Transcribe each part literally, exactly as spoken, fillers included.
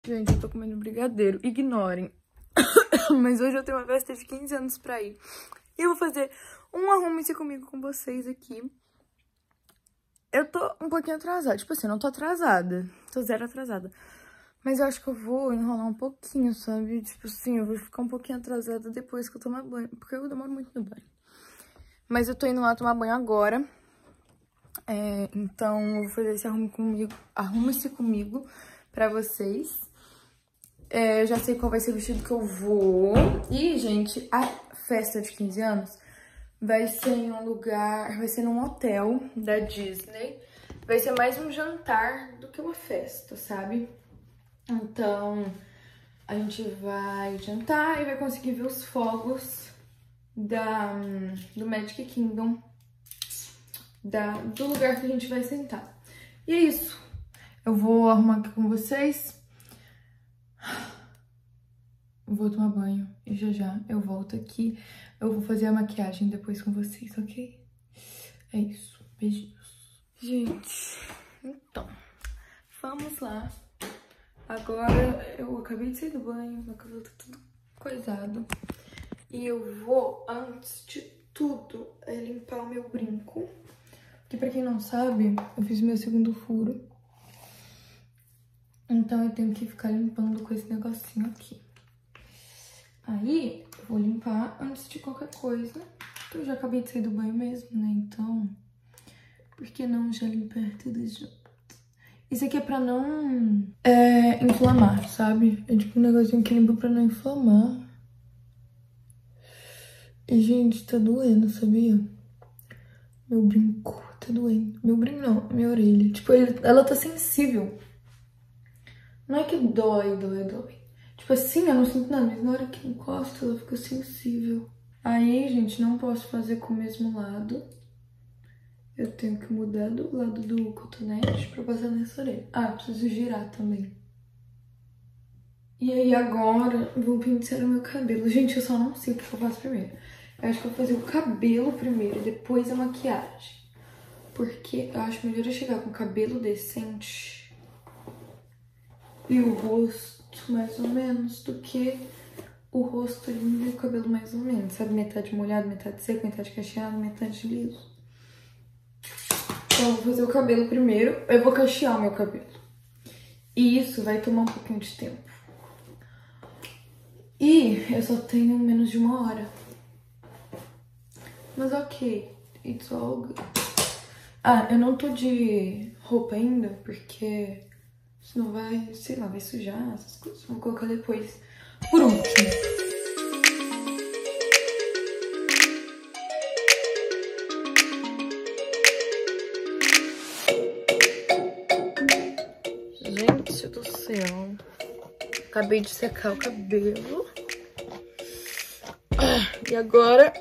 Gente, eu tô comendo brigadeiro, ignorem. Mas hoje eu tenho uma festa de quinze anos pra ir. E eu vou fazer um arrume-se comigo com vocês aqui. Eu tô um pouquinho atrasada, tipo assim, não tô atrasada, tô zero atrasada. Mas eu acho que eu vou enrolar um pouquinho, sabe? Tipo assim, eu vou ficar um pouquinho atrasada depois que eu tomar banho, porque eu demoro muito no banho. Mas eu tô indo lá tomar banho agora. É, então eu vou fazer esse arrume comigo, arrume-se comigo pra vocês. É, eu já sei qual vai ser o vestido que eu vou. E, gente, a festa de quinze anos vai ser em um lugar, vai ser num hotel da Disney. Vai ser mais um jantar do que uma festa, sabe? Então, a gente vai jantar e vai conseguir ver os fogos da, do Magic Kingdom, da, do lugar que a gente vai sentar. E é isso. Eu vou arrumar aqui com vocês. Vou tomar banho e já já eu volto aqui. Eu vou fazer a maquiagem depois com vocês, ok? É isso. Beijinhos. Gente, então, vamos lá. Agora eu acabei de sair do banho, meu cabelo tá tudo coisado. E eu vou, antes de tudo, é limpar o meu brinco. Que pra quem não sabe, eu fiz meu segundo furo. Então eu tenho que ficar limpando com esse negocinho aqui. Aí, eu vou limpar antes de qualquer coisa. Eu já acabei de sair do banho mesmo, né? Então, por que não já limpar tudo junto? Isso aqui é pra não é, inflamar, sabe? É tipo um negocinho que limpa pra não inflamar. E, gente, tá doendo, sabia? Meu brinco tá doendo. Meu brinco não, minha orelha. Tipo, ele, ela tá sensível. Não é que dói, dói, dói. Tipo assim, eu não sinto nada, mas na hora que encosta, ela fica sensível. Aí, gente, não posso fazer com o mesmo lado. Eu tenho que mudar do lado do cotonete pra passar nessa orelha. Ah, eu preciso girar também. E aí, agora, vou pentear o meu cabelo. Gente, eu só não sei o que eu faço primeiro. Eu acho que eu vou fazer o cabelo primeiro e depois a maquiagem. Porque eu acho melhor eu chegar com o cabelo decente e o rosto mais ou menos do que o rosto lindo e o cabelo mais ou menos, sabe? Metade molhado, metade seco, metade cacheado, metade liso. Então eu vou fazer o cabelo primeiro, eu vou cachear o meu cabelo. E isso vai tomar um pouquinho de tempo. E eu só tenho menos de uma hora. Mas ok, it's all good. Ah, eu não tô de roupa ainda, porque senão vai, sei lá, vai sujar essas coisas. Vou colocar depois. Por último. Gente do céu. Acabei de secar o cabelo. E agora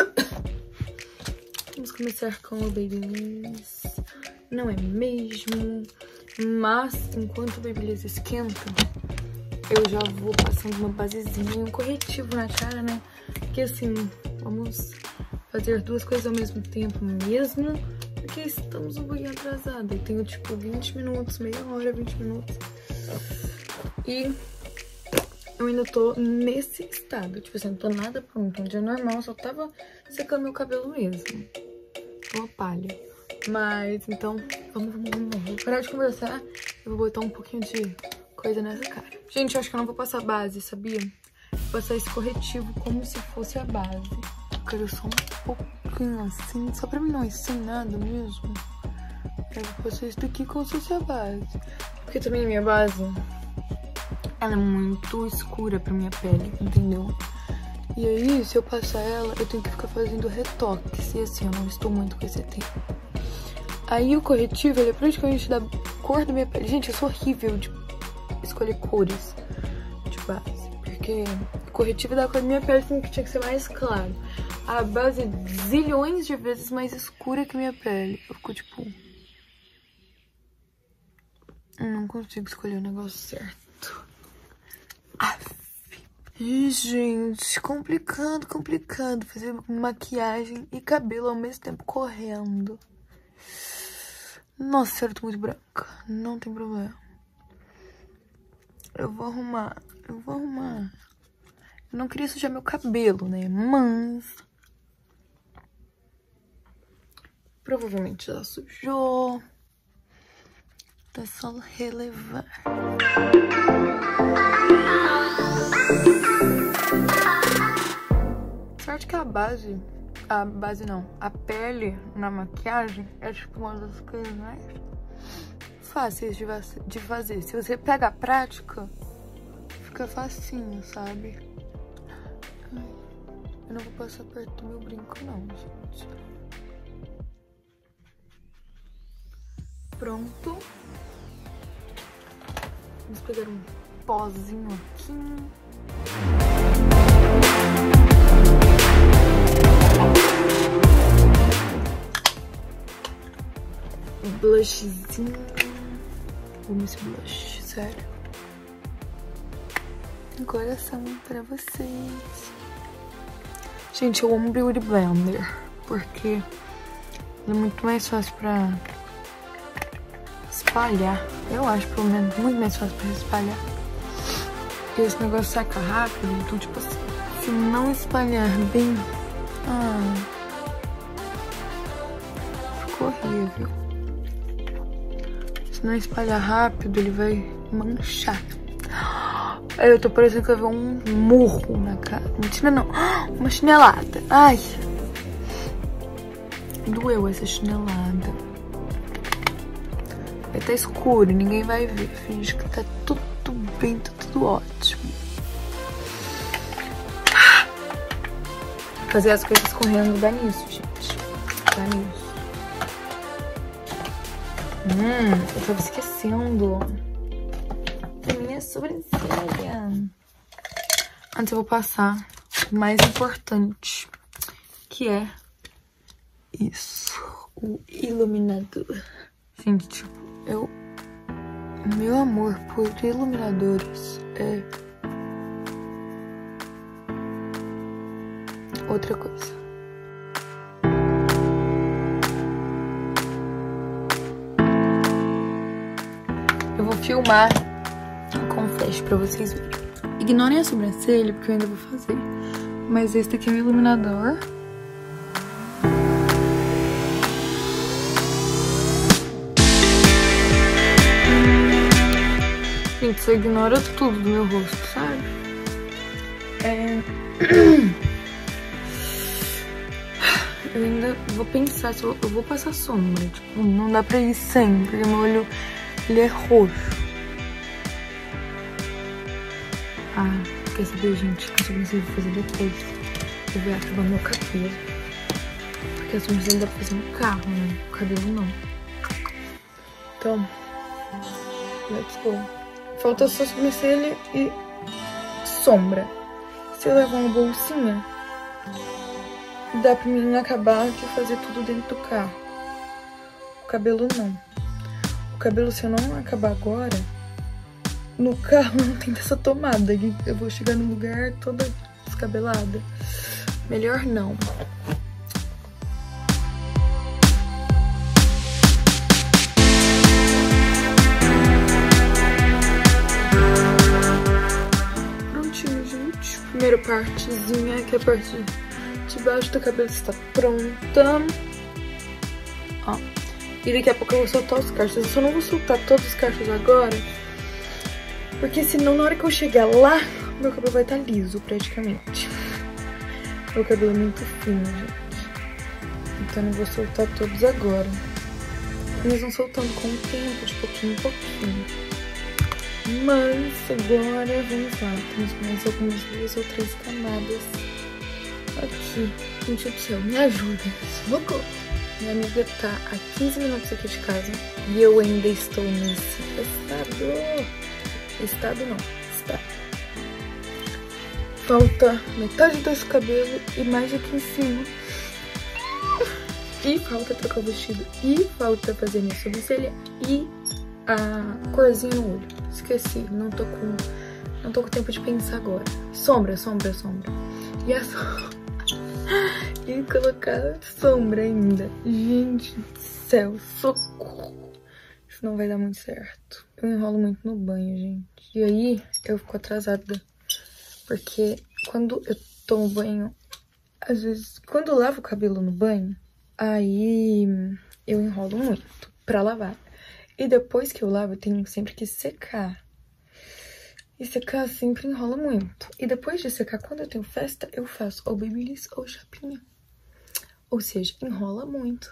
vamos começar com o Babyliss. Não é mesmo? Mas enquanto o Babyliss esquenta, eu já vou passando uma basezinha e um corretivo na cara, né? Porque assim, vamos fazer duas coisas ao mesmo tempo mesmo, porque estamos um pouquinho atrasados. Eu tenho tipo vinte minutos, meia hora, vinte minutos. E eu ainda tô nesse estado, tipo assim, não tô nada pronto. Um dia normal, só tava secando meu cabelo mesmo. Uma palha. Mas, então, vamos, vamos, vamos. Vou parar de conversar. Eu vou botar um pouquinho de coisa nessa cara. Gente, eu acho que eu não vou passar base, sabia? Vou passar esse corretivo como se fosse a base. Eu quero só um pouquinho assim, só pra mim não ir sem nada mesmo. Eu vou passar isso daqui como se fosse a base. Porque também a minha base, ela é muito escura pra minha pele, entendeu? E aí, se eu passar ela, eu tenho que ficar fazendo retoques. E assim, eu não estou muito com esse tempo. Aí o corretivo, ele é praticamente da cor da minha pele. Gente, eu sou horrível de escolher cores de base. Porque o corretivo da cor da minha pele tem que, tinha que ser mais claro. A base é zilhões de vezes mais escura que a minha pele. Eu fico tipo... Eu não consigo escolher o negócio certo. Aff. Ih, gente, complicado, complicado fazer maquiagem e cabelo ao mesmo tempo correndo. Nossa, eu tô muito branca, não tem problema. Eu vou arrumar. Eu vou arrumar. Eu não queria sujar meu cabelo, né? Mas... provavelmente já sujou. Tá só relevar. Sorte que a base... A base não. A pele na maquiagem é tipo uma das coisas mais fáceis de, de fazer. Se você pega a prática, fica facinho, sabe? Ai, eu não vou passar perto do meu brinco não, gente. Pronto. Vamos pegar um pozinho aqui. Blushzinho. Amo esse blush, sério. Um coração pra vocês. Gente, eu amo Beauty Blender, porque ele é muito mais fácil pra espalhar. Eu acho, pelo menos, muito mais fácil pra espalhar. E esse negócio seca rápido, então, tipo assim, se não espalhar bem... Ah, ficou horrível. Se não espalhar rápido, ele vai manchar. Aí eu tô parecendo que eu vou um murro na cara. Mentira, não. Uma chinelada. Ai. Doeu essa chinelada. Vai tá escuro, ninguém vai ver. Finge que tá tudo bem, tá tudo ótimo. Fazer as coisas correndo dá nisso, gente. Dá nisso. Hum, eu tava esquecendo da minha sobrancelha. Antes eu vou passar o mais importante, que é isso, o iluminador. Gente, tipo, eu... meu amor por iluminadores é outra coisa. Eu vou filmar com flash pra vocês verem. Ignorem a sobrancelha, porque eu ainda vou fazer. Mas esse daqui é o iluminador. Gente, você ignora tudo do meu rosto, sabe? É... eu ainda vou pensar se eu, eu vou passar sombra. Tipo, não dá pra ir sempre, porque meu olho... ele é roxo. Ah, quer saber, gente? A sobrancelha eu vou fazer depois. Eu vou acabar meu cabelo. Porque a sobrancelha dá pra fazer no carro, né? O cabelo não. Então, let's go. Falta só sobrancelha e sombra. Se eu levar uma bolsinha, dá pra mim acabar de fazer tudo dentro do carro. O cabelo não. O cabelo, se eu não acabar agora, no carro não tem dessa tomada. Eu vou chegar no lugar toda descabelada. Melhor não. Prontinho, gente. Primeira partezinha, que é a parte de baixo do cabelo está pronta. Ó. E daqui a pouco eu vou soltar os cachos. Eu só não vou soltar todos os cachos agora, porque senão na hora que eu chegar lá, meu cabelo vai estar liso praticamente. Meu cabelo é muito fino, gente. Então eu não vou soltar todos agora. Eles vão soltando com o tempo, de pouquinho em pouquinho. Mas agora vamos lá. Temos mais algumas duas ou três camadas aqui. Gente do céu, me ajuda. Socorro. Minha amiga tá a quinze minutos aqui de casa e eu ainda estou nesse estado. Estado não, estado. Falta metade desse cabelo e mais aqui em cima. E falta trocar o vestido. E falta fazer minha sobrancelha e a corzinha no olho. Esqueci, não tô com, não tô com tempo de pensar agora. Sombra, sombra, sombra. E a sombra. E colocar sombra ainda. Gente do céu, socorro. Isso não vai dar muito certo. Eu enrolo muito no banho, gente. E aí, eu fico atrasada. Porque quando eu tomo banho, às vezes, quando eu lavo o cabelo no banho, aí eu enrolo muito pra lavar. E depois que eu lavo, eu tenho sempre que secar. E secar sempre enrola muito. E depois de secar, quando eu tenho festa, eu faço ou babyliss ou chapinha. Ou seja, enrola muito.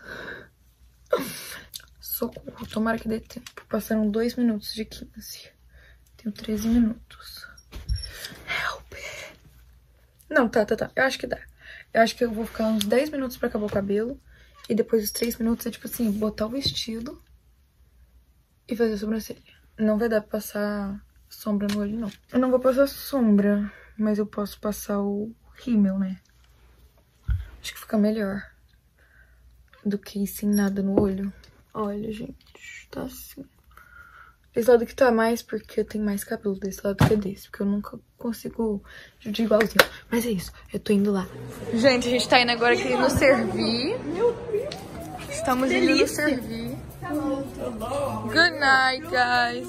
Socorro, tomara que dê tempo. Passaram dois minutos de quinze. Tenho treze minutos. Help! Não, tá, tá, tá. Eu acho que dá. Eu acho que eu vou ficar uns dez minutos pra acabar o cabelo. E depois os três minutos é tipo assim, botar o vestido e fazer a sobrancelha. Não vai dar pra passar sombra no olho, não. Eu não vou passar sombra, mas eu posso passar o rímel, né? Acho que fica melhor do que sem nada no olho. Olha, gente, tá assim. Esse lado aqui tá mais porque tem mais cabelo desse lado que desse. Porque eu nunca consigo dividir igualzinho. Mas é isso, eu tô indo lá. Gente, a gente tá indo agora aqui no Servir. Estamos indo no Servir. Good night, guys.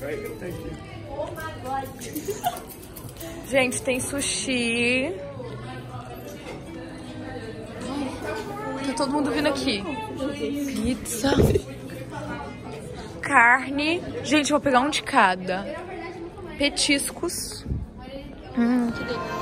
Gente, tem sushi. Tá todo mundo vindo aqui. Pizza. Carne. Gente, eu vou pegar um de cada. Petiscos. Hum, que delícia.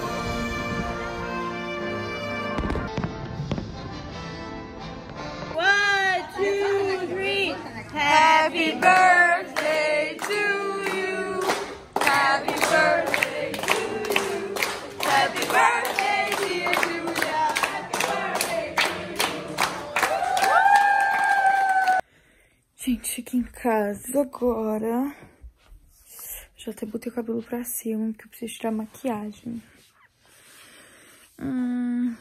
One, two, three. Happy birthday to you. Happy birthday to you. Happy birthday, dear Julia. Happy birthday to you. Gente, cheguei em casa agora. Já até botei o cabelo pra cima, porque eu preciso tirar a maquiagem. Hum...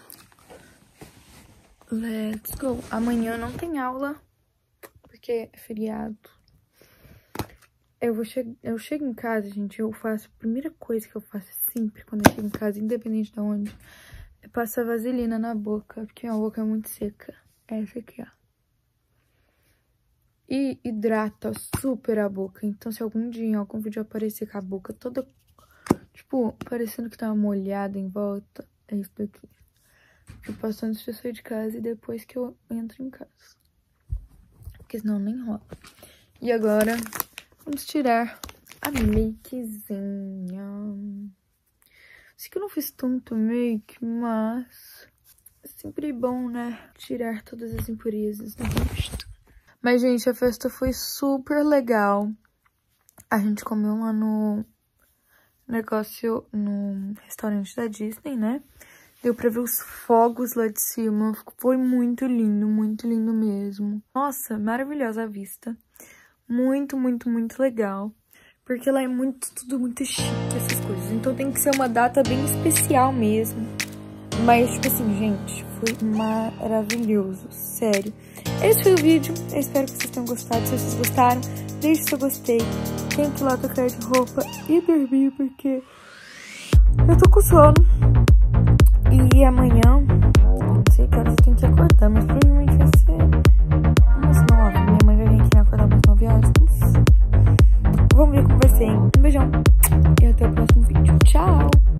Let's go. Amanhã não tem aula, porque é feriado. Eu, vou che eu chego em casa, gente, eu faço... A primeira coisa que eu faço sempre quando eu chego em casa, independente de onde, é passar vaselina na boca, porque a boca é muito seca. Essa aqui, ó. E hidrata super a boca. Então, se algum dia em algum vídeo aparecer com a boca toda, tipo, parecendo que tá molhada em volta, é isso daqui. Eu passo antes de eu sair de casa e depois que eu entro em casa. Porque senão nem rola. E agora, vamos tirar a makezinha. Sei que eu não fiz tanto make, mas é sempre bom, né? Tirar todas as impurezas do rosto. Mas, gente, a festa foi super legal. A gente comeu lá no negócio, no restaurante da Disney, né? Deu pra ver os fogos lá de cima. Foi muito lindo, muito lindo mesmo. Nossa, maravilhosa a vista. Muito, muito, muito legal. Porque lá é muito, tudo muito chique, essas coisas. Então tem que ser uma data bem especial mesmo. Mas, tipo assim, gente, foi maravilhoso. Sério. Esse foi o vídeo. Eu espero que vocês tenham gostado. Se vocês gostaram, deixe seu gostei. Tem que ir lá trocar de roupa e dormir, porque eu tô com sono. E amanhã, não sei que horas eu tenho que acordar, mas provavelmente